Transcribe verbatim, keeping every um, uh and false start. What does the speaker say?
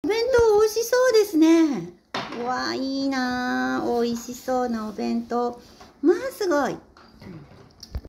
お弁当美味しそうですね。うわ、いいなぁ。美味しそうなお弁当。まあ、すごい。